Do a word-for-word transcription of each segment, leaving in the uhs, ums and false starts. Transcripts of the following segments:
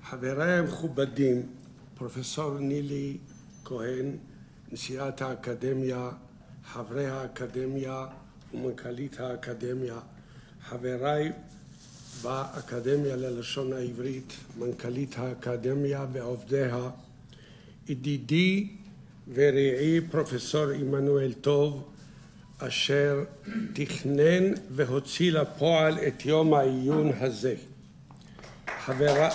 חבריי המכובדים, פרופסור נילי כהן, נשיאת האקדמיה, חברי האקדמיה ומנכ"לית האקדמיה, חבריי באקדמיה ללשון העברית, מנכ"לית האקדמיה ועובדיה, ידידי ורעי פרופסור עמנואל טוב, אשר תכנן והוציא לפועל את יום העיון הזה. חבריי,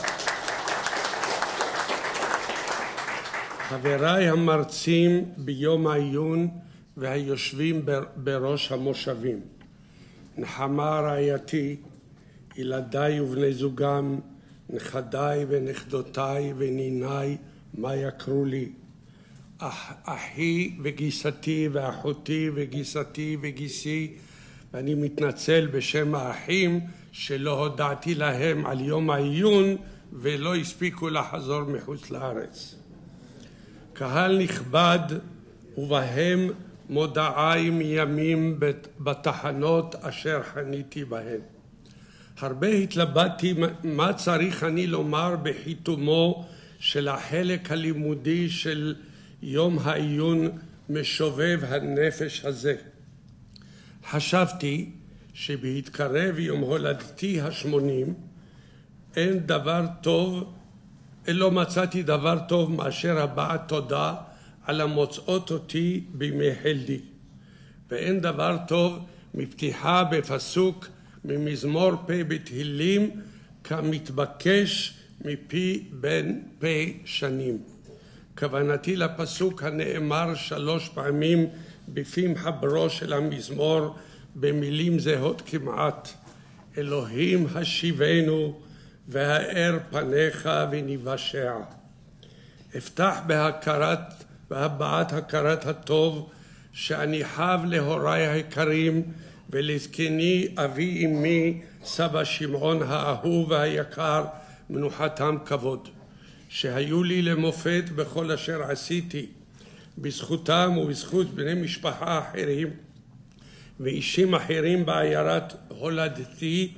חבריי המרצים ביום העיון והיושבים בראש המושבים, נחמה רעייתי, ילדיי ובני זוגם, נכדיי ונכדותיי וניניי, מה יקרו לי, אח, אחי וגיסתי ואחותי וגיסתי וגיסי, ואני מתנצל בשם האחים שלא הודעתי להם על יום העיון ולא הספיקו לחזור מחוץ לארץ. קהל נכבד ובהם מודעי מימים בתחנות אשר חניתי בהן. הרבה התלבטתי מה צריך אני לומר בחיתומו של החלק הלימודי של יום העיון משובב הנפש הזה. חשבתי שבהתקרב יום הולדתי השמונים אין דבר טוב, לא מצאתי דבר טוב מאשר הבעת תודה על המוצאות אותי בימי חלדי, ואין דבר טוב מפתיחה בפסוק ממזמור פ' בתהילים כמתבקש מפי בן פ' שנים. כוונתי לפסוק הנאמר שלוש פעמים בפי מחברו של המזמור במילים זהות כמעט, אלוהים השיבנו והאר פניך וניוושע. אפתח בהכרת והבעת הכרת הטוב שאני חב להוריי היקרים ולזקני אבי אמי סבא שמעון האהוב והיקר, מנוחתם כבוד, שהיו לי למופת בכל אשר עשיתי. בזכותם ובזכות בני משפחה אחרים ואישים אחרים בעיירת הולדתי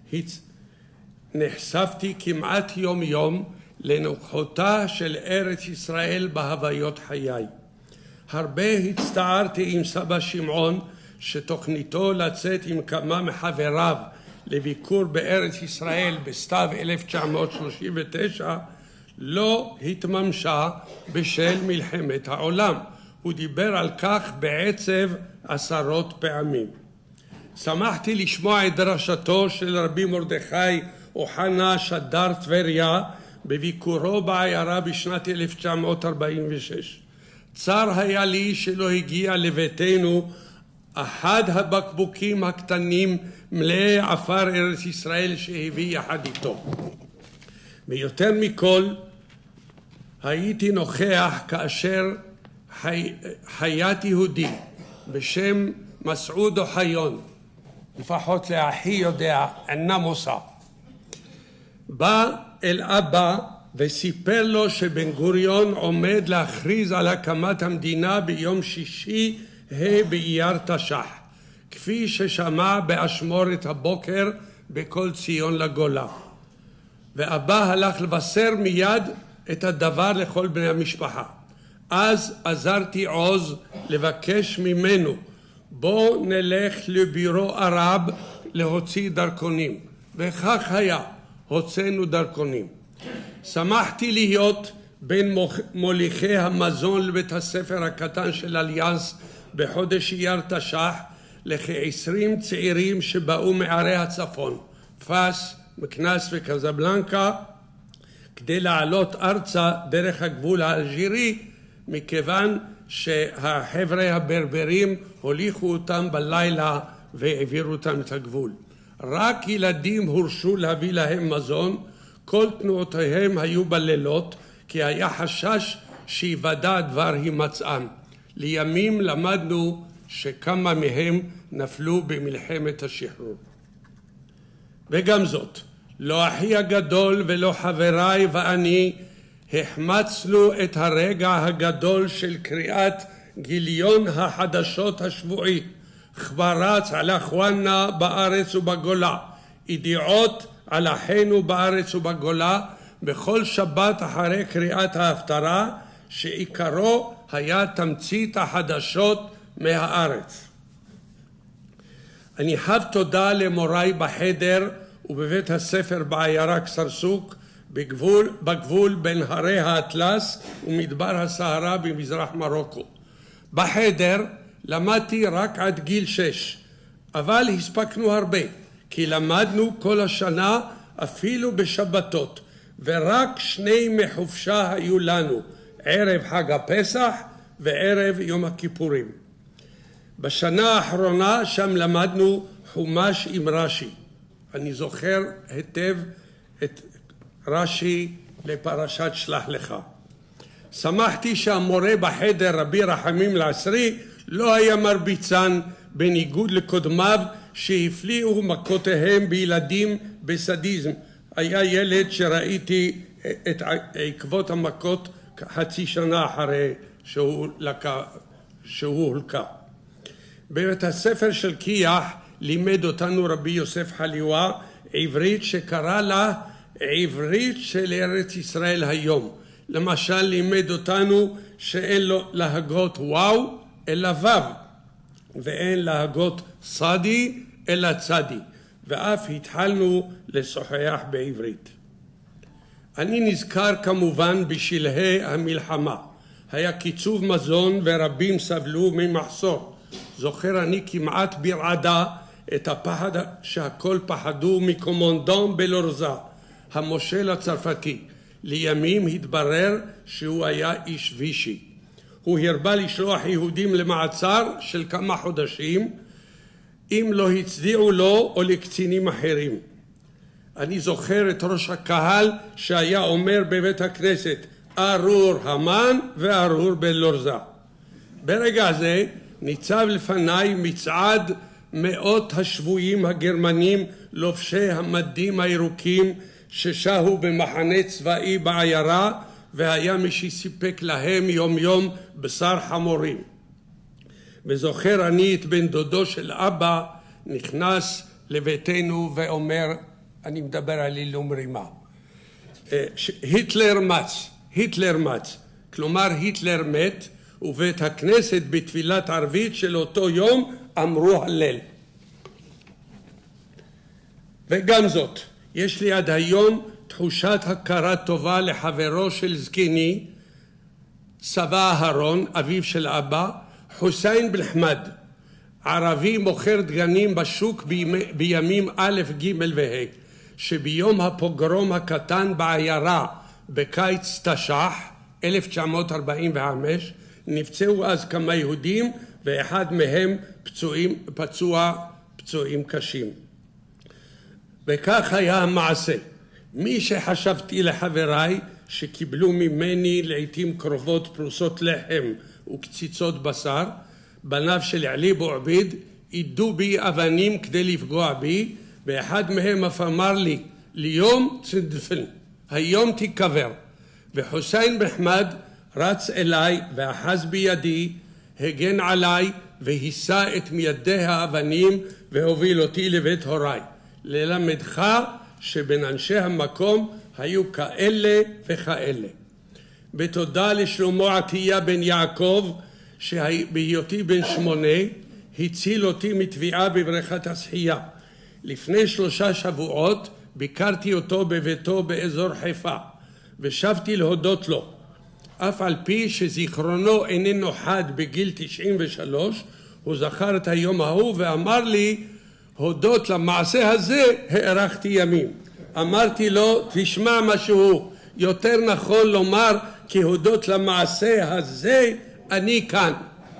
נחשפתי כמעט יום יום לנוכחותה של ארץ ישראל בהוויות חיי. הרבה הצטערתי עם סבא שמעון שתוכניתו לצאת עם כמה מחבריו לביקור בארץ ישראל בסתיו אלף תשע מאות שלושים ותשע לא התממשה בשל מלחמת העולם. הוא דיבר על כך בעצב עשרות פעמים. שמחתי לשמוע את דרשתו של רבי מרדכי אוחנה שדר טבריה בביקורו בעיירה בשנת אלף תשע מאות ארבעים ושש. צר היה לי שלא הגיע לביתנו אחד הבקבוקים הקטנים מלאי עפר ארץ ישראל שהביא יחד איתו. ויותר מכל הייתי נוכח כאשר חי... חיית יהודי בשם מסעוד אוחיון, לפחות לאחי יודע, אינה מוסע, בא אל אבא וסיפר לו שבן גוריון עומד להכריז על הקמת המדינה ביום שישי ה' באייר תש"ח, כפי ששמע באשמורת הבוקר בכל ציון לגולה. ואבא הלך לבשר מיד את הדבר לכל בני המשפחה. אז עזרתי עוז לבקש ממנו, בוא נלך לבירו ערב להוציא דרכונים, וכך היה, הוצאנו דרכונים. שמחתי להיות בין מוליכי המזון לבית הספר הקטן של אליאנס בחודש אייר תש"ח לכ-עשרים צעירים שבאו מערי הצפון, פאס, מקנס וקזבלנקה, כדי לעלות ארצה דרך הגבול האלג'ירי, מכיוון שהחבר'ה הברברים הוליכו אותם בלילה והעבירו אותם את הגבול. רק ילדים הורשו להביא להם מזון, כל תנועותיהם היו בלילות, כי היה חשש שיוודע דבר הימצאם. לימים למדנו שכמה מהם נפלו במלחמת השחרור. וגם זאת, לא אחי הגדול ולא חבריי ואני החמצנו את הרגע הגדול של קריאת גיליון החדשות השבועי, חברץ על אחואנה בארץ ובגולה, ידיעות על אחינו בארץ ובגולה, בכל שבת אחרי קריאת ההפטרה, שעיקרו היה תמצית החדשות מהארץ. אני חב תודה למוריי בחדר ובבית הספר בעיירה קסרסוק, בגבול, בגבול בין הרי האטלס ומדבר הסהרה במזרח מרוקו. בחדר למדתי רק עד גיל שש, אבל הספקנו הרבה, כי למדנו כל השנה אפילו בשבתות, ורק שני ימי חופשה היו לנו, ערב חג הפסח וערב יום הכיפורים. בשנה האחרונה שם למדנו חומש עם רש"י. אני זוכר היטב את רש"י לפרשת שלח לך. שמחתי שהמורה בחדר, רבי רחמים לעשרי, לא היה מרביצן, בניגוד לקודמיו שהפליאו מכותיהם בילדים בסדיזם. היה ילד שראיתי את עקבות המכות חצי שנה אחרי שהוא, לקה, שהוא הולקה. בבית הספר של כיח לימד אותנו רבי יוסף חליווה עברית שקרא לה עברית של ארץ ישראל היום. למשל לימד אותנו שאין לו להגות וואו אלא וו, ואין להגות סדי אלא צדי, ואף התחלנו לשוחח בעברית. אני נזכר כמובן בשלהי המלחמה. היה קיצוב מזון ורבים סבלו ממחסור. זוכר אני כמעט ברעדה את הפחד שהכל פחדו מקומונדון בלורזה, המושל הצרפתי. לימים התברר שהוא היה איש וישי. הוא הרבה לשלוח יהודים למעצר של כמה חודשים אם לא הצדיעו לו או לקצינים אחרים. אני זוכר את ראש הקהל שהיה אומר בבית הכנסת ארור המן וארור בלורזה. ברגע זה ניצב לפניי מצעד מאות השבויים הגרמנים לובשי המדים הירוקים ששהו במחנה צבאי בעיירה, והיה מי שסיפק להם יום יום בשר חמורים. וזוכר אני את בן דודו של אבא נכנס לביתנו ואומר, אני מדבר על אילום רימה, היטלר מץ, היטלר מץ, כלומר היטלר מת, ובית הכנסת בתפילת ערבית של אותו יום אמרו הלל. וגם זאת, יש לי עד היום תחושת הכרה טובה לחברו של זקני, סבא אהרון, אביו של אבא, חוסיין בן חמד, ערבי מוכר דגנים בשוק בימי, בימים א' ג' וה', שביום הפוגרום הקטן בעיירה בקיץ תש"ח, אלף תשע מאות ארבעים וחמש, נפצעו אז כמה יהודים, ואחד מהם פצועים, פצוע פצועים קשים. וכך היה המעשה. מי שחשבתי לחבריי שקיבלו ממני לעתים קרובות פרוסות לחם וקציצות בשר, בניו של עלי בו עביד עידו בי אבנים כדי לפגוע בי, ואחד מהם אף אמר לי, ליום צדפן, היום תיקבר. וחוסיין בן חמד רץ אליי ואחז בידי, הגן עליי והיסה את מיידי האבנים והוביל אותי לבית הוריי. ללמדך שבין אנשי המקום היו כאלה וכאלה. בתודה לשלמה עטיה בן יעקב, שבהיותי בן שמונה הציל אותי מתביעה בבריכת השחייה. לפני שלושה שבועות ביקרתי אותו בביתו באזור חיפה, ושבתי להודות לו. אף על פי שזיכרונו איננו חד בגיל תשעים ושלוש, הוא זכר את היום ההוא ואמר לי, הודות למעשה הזה הארכתי ימים. אמרתי לו, תשמע משהו, יותר נכון לומר, כי הודות למעשה הזה אני כאן.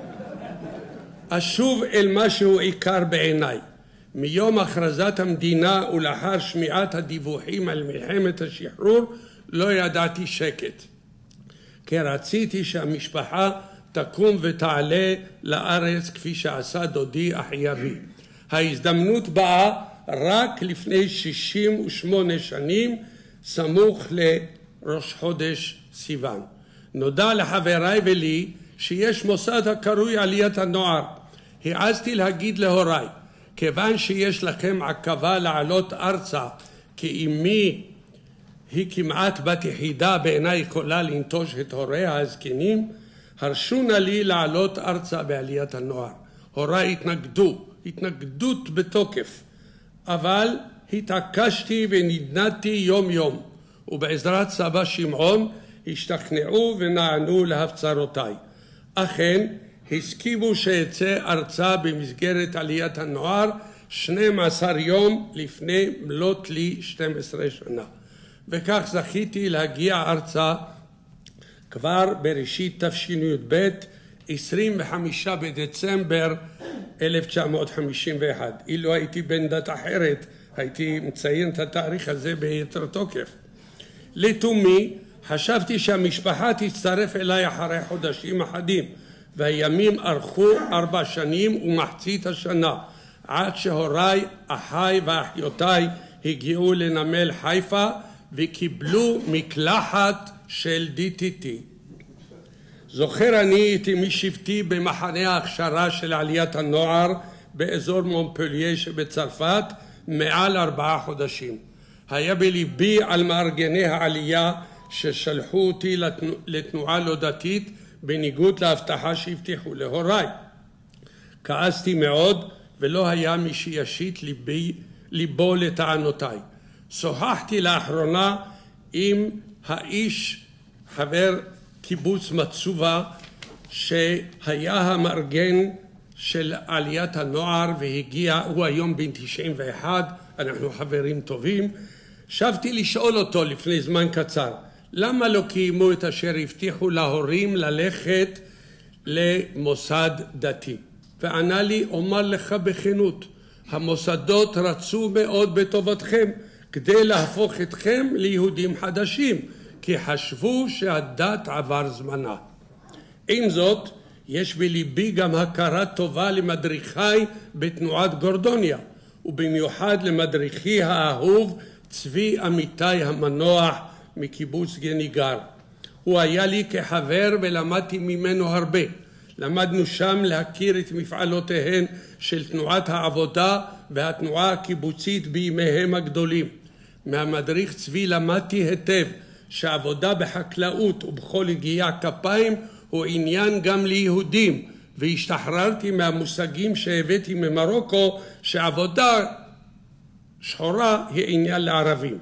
אשוב אל משהו עיקר בעיניי. מיום הכרזת המדינה ולאחר שמיעת הדיווחים על מלחמת השחרור, לא ידעתי שקט. כי רציתי שהמשפחה תקום ותעלה לארץ כפי שעשה דודי אחי אבי. ההזדמנות באה רק לפני שישים ושמונה שנים, סמוך לראש חודש סיוון. נודע לחבריי ולי שיש מוסד הקרוי עליית הנוער. העזתי להגיד להוריי, כיוון שיש לכם עכבה לעלות ארצה, כי אמי היא כמעט בת יחידה בעיניי יכולה לנטוש את הוריה הזקנים, הרשו נא לי לעלות ארצה בעליית הנוער. הוריי התנגדו, התנגדות בתוקף, אבל התעקשתי ונדנדתי יום יום, ובעזרת סבא שמעון השתכנעו ונענו להפצרותיי. אכן, הסכימו שיצא ארצה במסגרת עליית הנוער שנים עשר יום לפני מלאת לי שתים עשרה שנה. וכך זכיתי להגיע ארצה כבר בראשית תשי"ב, עשרים וחמישה בדצמבר אלף תשע מאות חמישים ואחת. אילו הייתי בן דת אחרת, הייתי מציין את התאריך הזה ביתר תוקף. לתומי, חשבתי שהמשפחה תצטרף אליי אחרי חודשים אחדים, והימים ארכו ארבע שנים ומחצית השנה, עד שהוריי, אחיי ואחיותיי הגיעו לנמל חיפה וקיבלו מקלחת של די טי טי. זוכר אני את אמי שבטי במחנה ההכשרה של עליית הנוער באזור מונפלייה שבצרפת מעל ארבעה חודשים. היה בליבי על מארגני העלייה ששלחו אותי לתנועה לא דתית בניגוד להבטחה שהבטיחו להוריי. כעסתי מאוד ולא היה מי שישית ליבי, ליבו לטענותיי. שוחחתי לאחרונה עם האיש חבר קיבוץ מצובה שהיה המארגן של עליית הנוער והגיע, הוא היום בן תשעים ואחת, אנחנו חברים טובים. שבתי לשאול אותו לפני זמן קצר, למה לא קיימו את אשר הבטיחו להורים ללכת למוסד דתי? וענה לי, אומר לך בכנות, המוסדות רצו מאוד בטובתכם כדי להפוך אתכם ליהודים חדשים, כי חשבו שהדת עבר זמנה. עם זאת, יש בליבי גם הכרה טובה למדריכי בתנועת גורדוניה, ובמיוחד למדריכי האהוב צבי אמיתי המנוח מקיבוץ גניגר. הוא היה לי כחבר ולמדתי ממנו הרבה. למדנו שם להכיר את מפעלותיהן של תנועת העבודה והתנועה הקיבוצית בימיהם הגדולים. מהמדריך צבי למדתי היטב שעבודה בחקלאות ובכל הגיע כפיים הוא עניין גם ליהודים, והשתחררתי מהמושגים שהבאתי ממרוקו שעבודה שחורה היא עניין לערבים.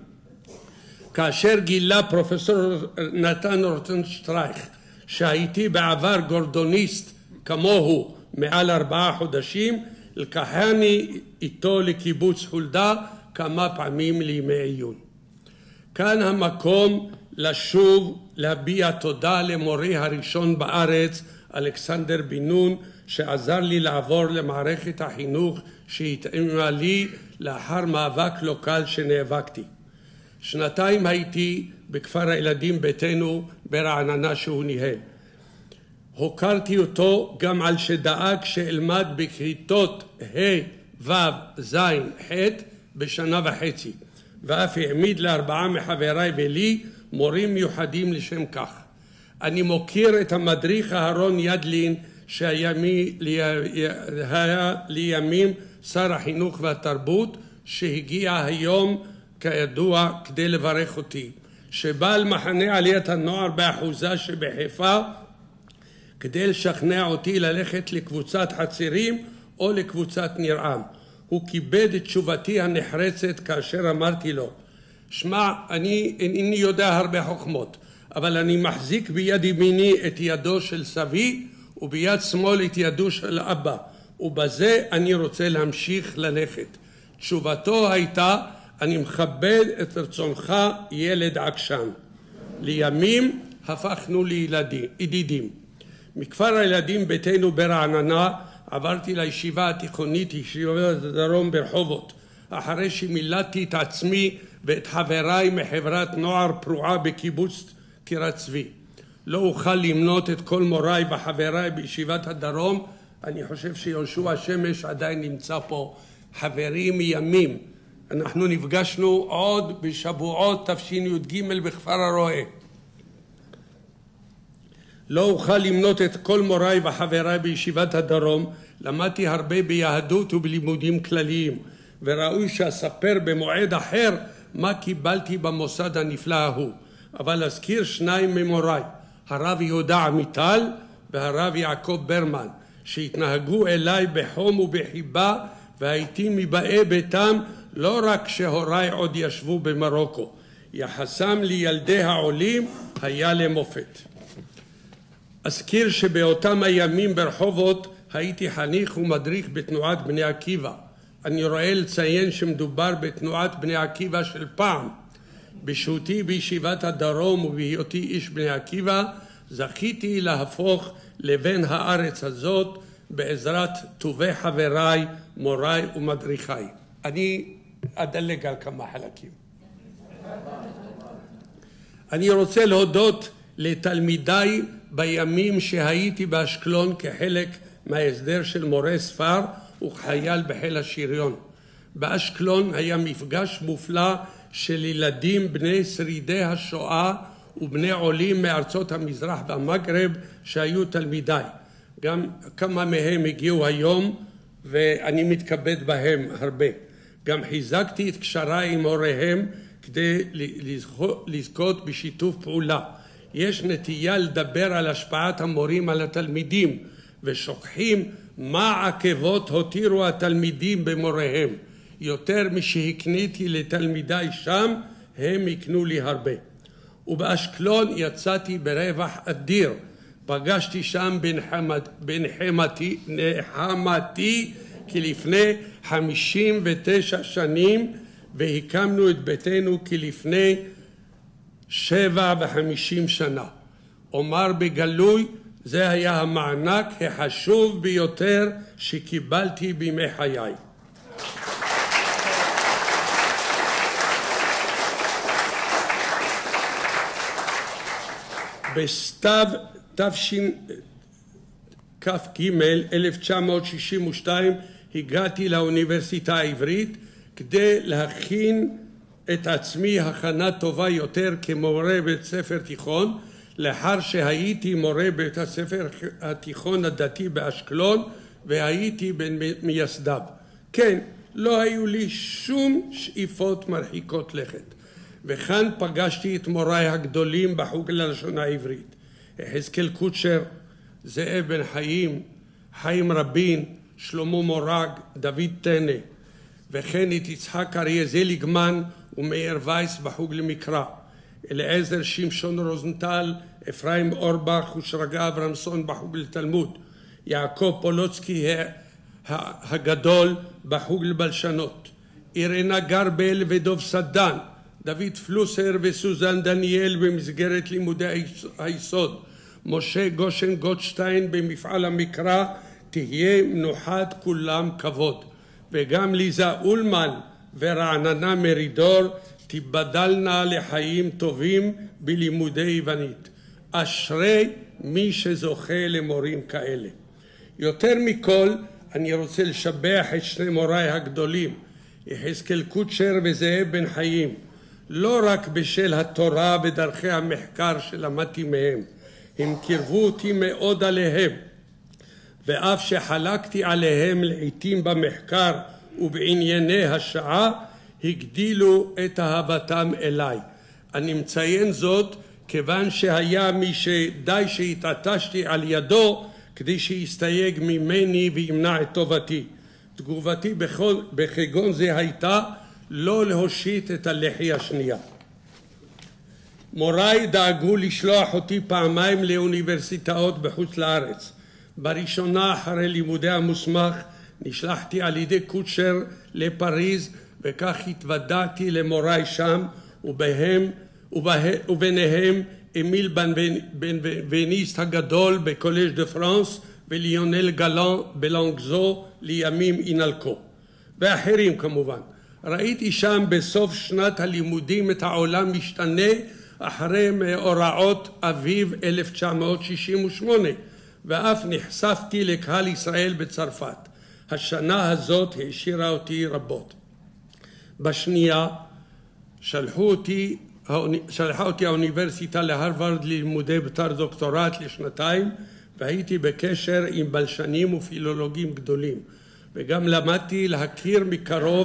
כאשר גילה פרופסור נתן רוטנשטרייך שהייתי בעבר גורדוניסט כמוהו מעל ארבעה חודשים, לקחני איתו לקיבוץ חולדה כמה פעמים לימי עיון. כאן המקום לשוב להביע תודה למורי הראשון בארץ, אלכסנדר בן נון, שעזר לי לעבור למערכת החינוך שהתאימה לי לאחר מאבק לוקל שנאבקתי. שנתיים הייתי בכפר הילדים ביתנו ברעננה שהוא ניהל. הוקרתי אותו גם על שדאג שאלמד בכיתות ה' ו' ז' ח' בשנה וחצי, ואף העמיד לארבעה מחבריי ולי מורים מיוחדים לשם כך. אני מוקיר את המדריך אהרון ידלין שהיה לימים שר החינוך והתרבות, שהגיע היום כידוע כדי לברך אותי, שבא על מחנה עליית הנוער באחוזה שבחיפה כדי לשכנע אותי ללכת לקבוצת חצרים או לקבוצת נרעם. הוא כיבד את תשובתי הנחרצת כאשר אמרתי לו, שמע, אני איני יודע הרבה חוכמות, אבל אני מחזיק ביד ימיני את ידו של סבי וביד שמאל את ידו של אבא, ובזה אני רוצה להמשיך ללכת. תשובתו הייתה, אני מכבד את רצונך ילד עקשן. לימים הפכנו לידידים. מכפר הילדים ביתנו ברעננה עברתי לישיבה התיכונית, ישיבת הדרום ברחובות, אחרי שמילאתי את עצמי ואת חבריי מחברת נוער פרועה בקיבוץ טירת צבי. לא אוכל למנות את כל מוריי וחבריי בישיבת הדרום. אני חושב שיהושע שמש עדיין נמצא פה, חברי מימים. אנחנו נפגשנו עוד בשבועות תשי"ג בכפר הרועה. לא אוכל למנות את כל מוריי וחבריי בישיבת הדרום. למדתי הרבה ביהדות ובלימודים כלליים, וראוי שאספר במועד אחר מה קיבלתי במוסד הנפלא ההוא. אבל אזכיר שניים ממוריי, הרב יהודה עמיטל והרב יעקב ברמן, שהתנהגו אליי בחום ובחיבה, והייתי מבאי ביתם לא רק כשהוריי עוד ישבו במרוקו. יחסם לילדי העולים היה למופת. אזכיר שבאותם הימים ברחובות הייתי חניך ומדריך בתנועת בני עקיבא. אני רואה לציין שמדובר בתנועת בני עקיבא של פעם. בשהותי בישיבת הדרום ובהיותי איש בני עקיבא, זכיתי להפוך לבן הארץ הזאת בעזרת טובי חבריי, מוריי ומדריכיי. אני אדלג על כמה חלקים. אני רוצה להודות לתלמידיי בימים שהייתי באשקלון כחלק מההסדר של מורה ספר וחייל בחיל השריון. באשקלון היה מפגש מופלא של ילדים בני שרידי השואה ובני עולים מארצות המזרח והמגרב שהיו תלמידיי. גם כמה מהם הגיעו היום ואני מתכבד בהם הרבה. גם חיזקתי את קשריי עם הוריהם כדי לזכות בשיתוף פעולה. יש נטייה לדבר על השפעת המורים על התלמידים ושוכחים מה עקבות הותירו התלמידים במוריהם. יותר משהקניתי לתלמידיי שם, הם יקנו לי הרבה. ובאשקלון יצאתי ברווח אדיר. פגשתי שם בנחמתי, נחמתי כלפני חמישים ותשע שנים, והקמנו את ביתנו כלפני שבע וחמישים שנה. אומר בגלוי, זה היה המענק החשוב ביותר שקיבלתי בימי חיי. בסתיו תשכ"ג אלף תשע מאות שישים ושתיים הגעתי לאוניברסיטה העברית כדי להכין את עצמי הכנה טובה יותר כמורה בית ספר תיכון, לאחר שהייתי מורה בית הספר התיכון הדתי באשקלון והייתי בין מייסדיו. כן, לא היו לי שום שאיפות מרחיקות לכת. וכאן פגשתי את מוריי הגדולים בחוג ללשון העברית. יחזקאל קוצ'ר, זאב בן חיים, חיים רבין, שלמה מורג, דוד טנא, וכן את יצחק אריה זליגמן ומאיר וייס בחוג למקרא. אליעזר שמשון רוזנטל, אפרים אורבך ושרגא אברמסון בחוג לתלמוד. יעקב פולוצקי הגדול בחוג לבלשנות. אירנה גרבל ודוב סדן, דוד פלוסר וסוזן דניאל במסגרת לימודי היסוד, משה גושן גוטשטיין במפעל המקרא, תהיה מנוחת כולם כבוד. וגם ליזה אולמן ורעננה מרידור תיבדלנה לחיים טובים בלימודי יוונית. אשרי מי שזוכה למורים כאלה. יותר מכל אני רוצה לשבח את שני מוריי הגדולים, יחזקאל קוצ'ר וזאב בן חיים, לא רק בשל התורה ודרכי המחקר שלמדתי מהם, הם קירבו אותי מאוד עליהם, ואף שחלקתי עליהם לעתים במחקר ובענייני השעה, הגדילו את אהבתם אליי. אני מציין זאת כיוון שהיה מי שדי שהתעטשתי על ידו כדי שיסתייג ממני וימנע את טובתי. תגובתי בכל, בכגון זה הייתה לא להושיט את הלחי השנייה. מוריי דאגו לשלוח אותי פעמיים לאוניברסיטאות בחוץ לארץ. בראשונה אחרי לימודי המוסמך נשלחתי על ידי קוצ'ר לפריז, וכך התוודעתי למוריי שם, ובהם, ובה, וביניהם אמיל בן וניסט הגדול בקולז' דה פרנס וליונל גלן בלנגזו לימים אינלקו ואחרים כמובן. ראיתי שם בסוף שנת הלימודים את העולם משתנה אחרי מאורעות אביב אלף תשע מאות שישים ושמונה, ואף נחשפתי לקהל ישראל בצרפת. השנה הזאת העשירה אותי רבות. בשנייה שלחו אותי, שלחה אותי האוניברסיטה להרווארד ללימודי בתואר דוקטורט לשנתיים, והייתי בקשר עם בלשנים ופילולוגים גדולים, וגם למדתי להכיר מקרוב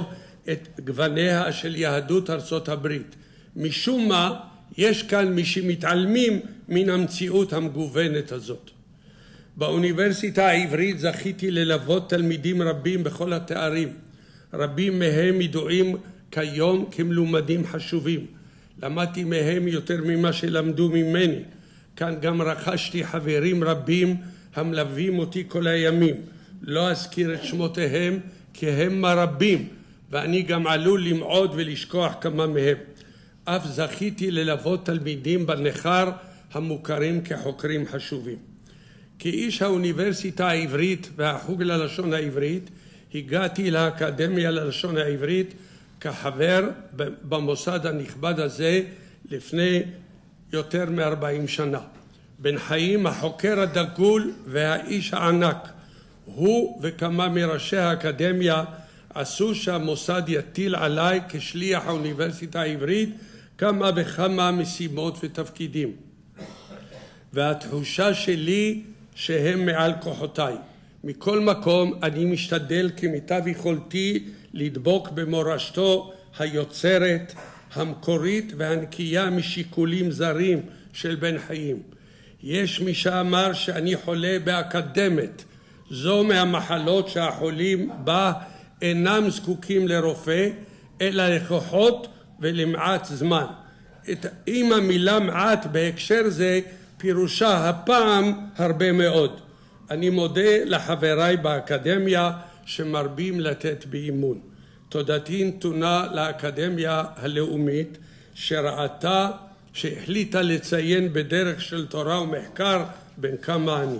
את גווניה של יהדות ארצות הברית. משום מה, יש כאן מי שמתעלמים מן המציאות המגוונת הזאת. באוניברסיטה העברית זכיתי ללוות תלמידים רבים בכל התארים. רבים מהם ידועים כיום כמלומדים חשובים. למדתי מהם יותר ממה שלמדו ממני. כאן גם רכשתי חברים רבים המלווים אותי כל הימים. לא אזכיר את שמותיהם כי הם מרבים, ואני גם עלול למעוד ולשכוח כמה מהם. אף זכיתי ללוות תלמידים בנכר המוכרים כחוקרים חשובים. כאיש האוניברסיטה העברית והחוג ללשון העברית, הגעתי לאקדמיה ללשון העברית כחבר במוסד הנכבד הזה לפני יותר מ-ארבעים שנה. בן חיים, החוקר הדגול והאיש הענק, הוא וכמה מראשי האקדמיה עשו שהמוסד יטיל עליי כשליח האוניברסיטה העברית כמה וכמה משימות ותפקידים. והתחושה שלי שהם מעל כוחותיי. מכל מקום אני משתדל כמיטב יכולתי לדבוק במורשתו היוצרת, המקורית והנקייה משיקולים זרים של בן חיים. יש מי שאמר שאני חולה באקדמת. זו מהמחלות שהחולים בה אינם זקוקים לרופא, אלא לכוחות ולמעט זמן. אם המילה מעט בהקשר זה, פירושה הפעם הרבה מאוד. אני מודה לחבריי באקדמיה שמרבים לתת בי אמון. תודתי נתונה לאקדמיה הלאומית שראתה, שהחליטה לציין בדרך של תורה ומחקר בין כמה אני.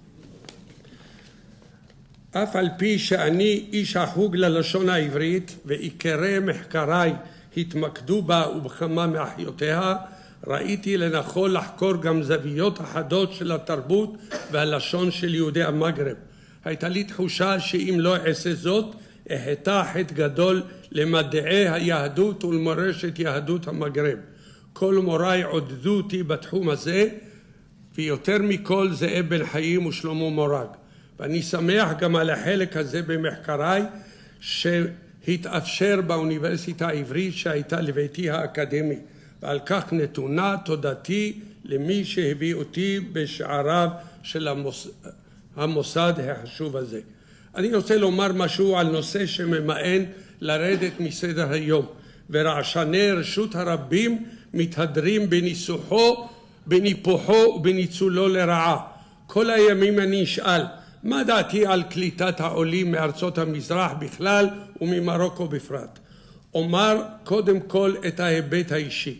אף על פי שאני איש החוג ללשון העברית ועיקרי מחקריי התמקדו בה ובכמה מאחיותיה, ראיתי לנכון לחקור גם זוויות אחדות של התרבות והלשון של יהודי המגרב. הייתה לי תחושה שאם לא אעשה זאת, אחטא חטא גדול למדעי היהדות ולמורשת יהדות המגרב. כל מוריי עודדו אותי בתחום הזה, ויותר מכל זאב בן חיים ושלמה מורג. ואני שמח גם על החלק הזה במחקריי שהתאפשר באוניברסיטה העברית שהייתה לביתי האקדמי. ועל כך נתונה תודתי למי שהביא אותי בשעריו של המוס... המוסד החשוב הזה. אני רוצה לומר משהו על נושא שממאן לרדת מסדר היום, ורעשני רשות הרבים מתהדרים בניסוחו, בניפוחו ובניצולו לרעה. כל הימים אני אשאל, מה דעתי על קליטת העולים מארצות המזרח בכלל וממרוקו בפרט? אומר קודם כל את ההיבט האישי.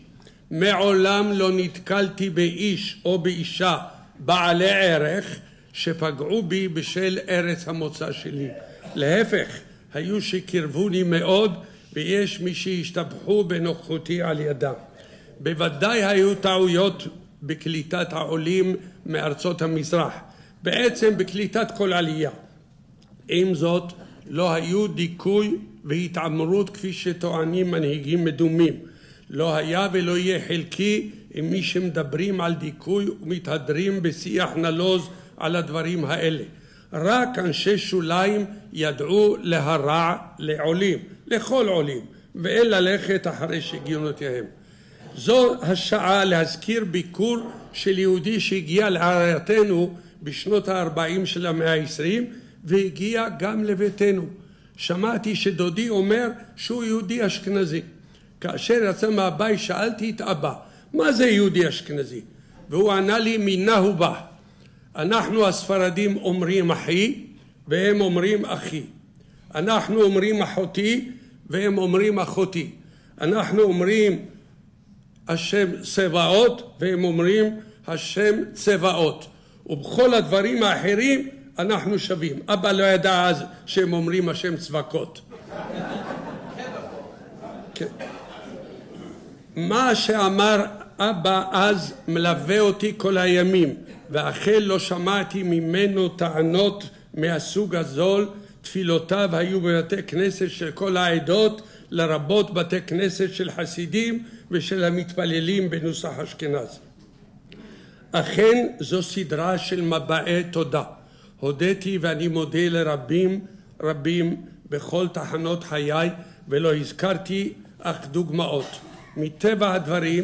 מעולם לא נתקלתי באיש או באישה בעלי ערך שפגעו בי בשל ארץ המוצא שלי. להפך, היו שקרבוני מאוד ויש מי שהשתבחו בנוכחותי על ידם. בוודאי היו טעויות בקליטת העולים מארצות המזרח, בעצם בקליטת כל עלייה. עם זאת, לא היו דיכוי והתעמרות כפי שטוענים מנהיגים מדומים. לא היה ולא יהיה חלקי עם מי שמדברים על דיכוי ומתהדרים בשיח נלוז על הדברים האלה. רק אנשי שוליים ידעו להרע לעולים, לכל עולים, ואין ללכת אחרי שגיונותיהם. זו השעה להזכיר ביקור של יהודי שהגיע לעיירתנו בשנות הארבעים של המאה העשרים, והגיע גם לביתנו. שמעתי שדודי אומר שהוא יהודי אשכנזי. כאשר יצא מהבית שאלתי את אבא, מה זה יהודי אשכנזי? והוא ענה לי, מינה הוא בא. אנחנו הספרדים אומרים אחי, והם אומרים אחי. אנחנו אומרים אחותי, והם אומרים אחותי. אנחנו אומרים השם צבאות, והם אומרים השם צבאות. ובכל הדברים האחרים אנחנו שווים. אבא לא ידע אז שהם אומרים השם צבקות. כן. מה שאמר אבא אז מלווה אותי כל הימים, ואחל לא שמעתי ממנו טענות מהסוג הזול. תפילותיו היו בבתי כנסת של כל העדות, לרבות בתי כנסת של חסידים ושל המתפללים בנוסח אשכנז. אכן זו סדרה של מבעי תודה. הודיתי ואני מודה לרבים רבים בכל תחנות חיי, ולא הזכרתי אך דוגמאות. מטבע הדברים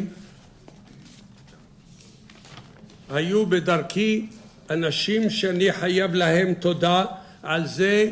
היו בדרכי אנשים שאני חייב להם תודה על זה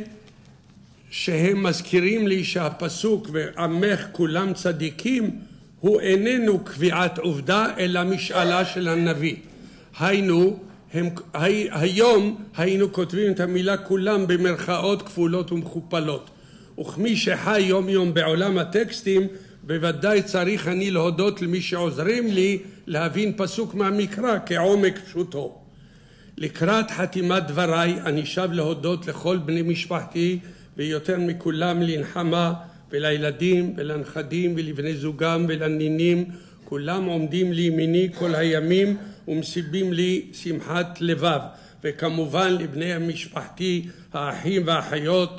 שהם מזכירים לי שהפסוק ועמך כולם צדיקים הוא איננו קביעת עובדה אלא משאלה של הנביא. היינו, הם, הי, היום היינו כותבים את המילה כולם במרכאות כפולות ומכופלות. וכמי שחי יום יום בעולם הטקסטים בוודאי צריך אני להודות למי שעוזרים לי להבין פסוק מהמקרא כעומק פשוטו. לקראת חתימת דבריי אני שב להודות לכל בני משפחתי ויותר מכולם לנחמה ולילדים ולנכדים ולבני זוגם ולנינים, כולם עומדים לימיני כל הימים ומסיבים לי שמחת לבב, וכמובן לבני המשפחתי האחים והאחיות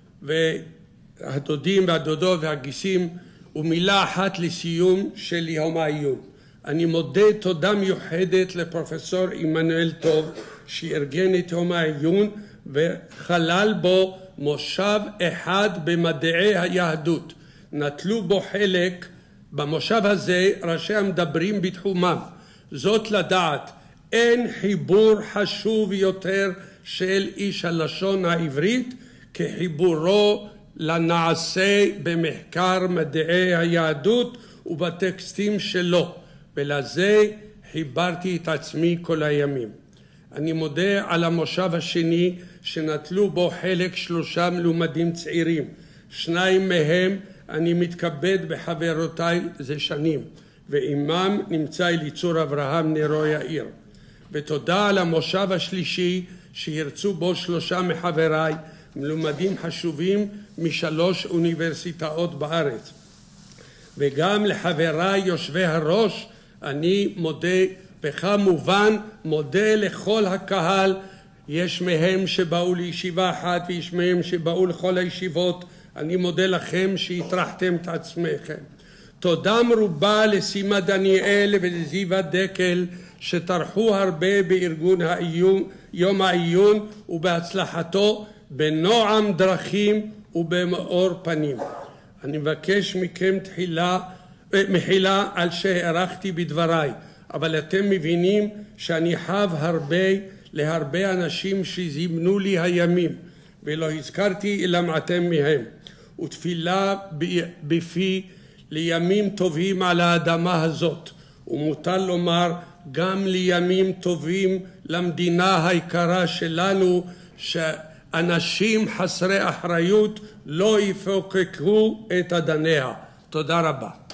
והדודים והדודות והגיסים. ומילה אחת לסיום של יום העיון. אני מודה תודה מיוחדת לפרופסור עמנואל טוב שארגן את יום העיון וחלל בו מושב אחד במדעי היהדות. נטלו בו חלק במושב הזה ראשי המדברים בתחומם. זאת לדעת, אין חיבור חשוב יותר של איש הלשון העברית כחיבורו לנעשה במחקר מדעי היהדות ובטקסטים שלו, ולזה חיברתי את עצמי כל הימים. אני מודה על המושב השני שנטלו בו חלק שלושה מלומדים צעירים. שניים מהם אני מתכבד בחברותיי זה שנים, ועימם נמצא אליצור אברהם נרו יאיר. ותודה על המושב השלישי שירצו בו שלושה מחבריי, מלומדים חשובים משלוש אוניברסיטאות בארץ. וגם לחבריי יושבי הראש אני מודה, וכמובן מודה לכל הקהל. יש מהם שבאו לישיבה אחת ויש מהם שבאו לכל הישיבות. אני מודה לכם שהטרחתם את עצמכם. תודה מרובה לסימה דניאל ולזיווה דקל שטרחו הרבה בארגון העיון, יום העיון ובהצלחתו בנועם דרכים ובמאור פנים. אני מבקש מכם תחילה, מחילה על שהארכתי בדבריי, אבל אתם מבינים שאני חב הרבה להרבה אנשים שזימנו לי הימים ולא הזכרתי אלא מעטם מהם, ותפילה בפי לימים טובים על האדמה הזאת, ומותר לומר גם לימים טובים למדינה היקרה שלנו, שאנשים חסרי אחריות לא יפוקקו את אדניה. תודה רבה.